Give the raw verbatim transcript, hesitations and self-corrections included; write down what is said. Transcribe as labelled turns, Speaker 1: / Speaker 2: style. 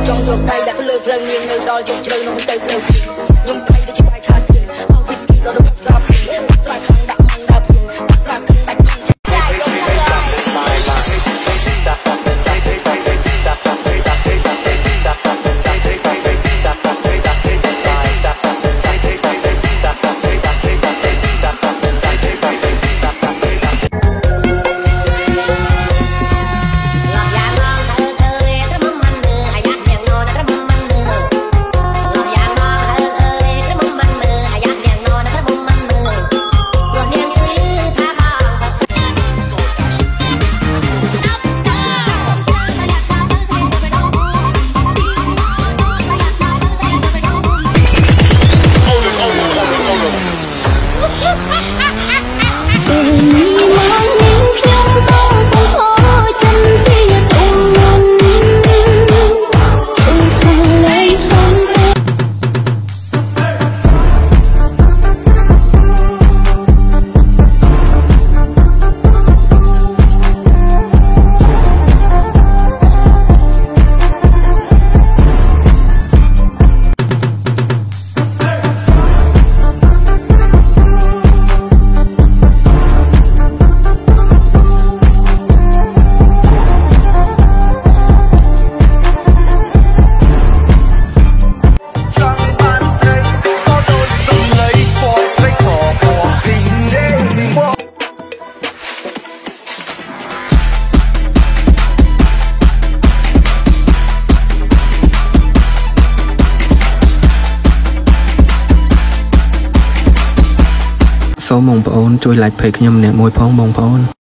Speaker 1: trong ruộng tay đã có lơ rơi nghiêng nơi đo trong chơi nó tay lơ nhung tay đã chỉ bài trà xiên ao whisky đó đâu ra phiền bắt ra khăn đã mang đa phiền bắt ra khăn đã chân
Speaker 2: សូមបងប្អូនជួយ like page ខ្ញុំម្នាក់មួយផងបងប្អូន